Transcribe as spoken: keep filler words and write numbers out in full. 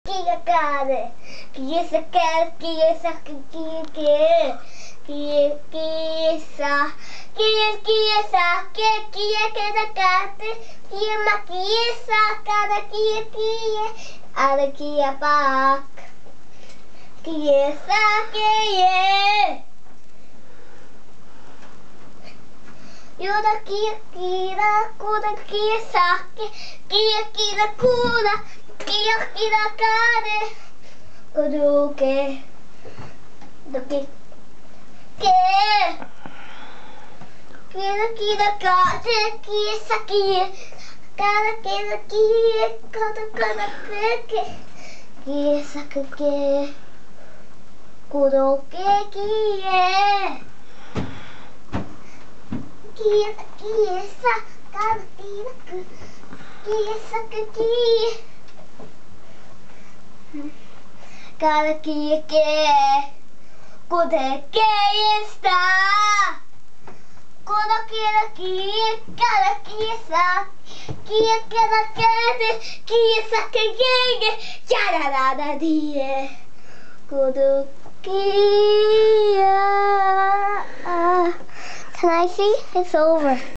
Kiekade, kiesakade, kiesak, kieke, kie, kiesa, kies, kiesa, kie, kiekadakate, kiema, kiesa, kada, kie, kie, ada, kiepak, kiesa, kie. Yoda, kie, kira, kuda, kiesa, kie, kie, kira, kuda. Kira kira kare, kuduke, duke, ke. Kira kira kare, kisa kie, kara kira kie, kara kara ke, kisa ke, kuduke kie. Kira kisa, kara kira ku, kisa kie. Cada que quer, quando que está, quando que que, cada que está, que cada que, que está que que, ya la la la die, quando que. Can I see? It's over.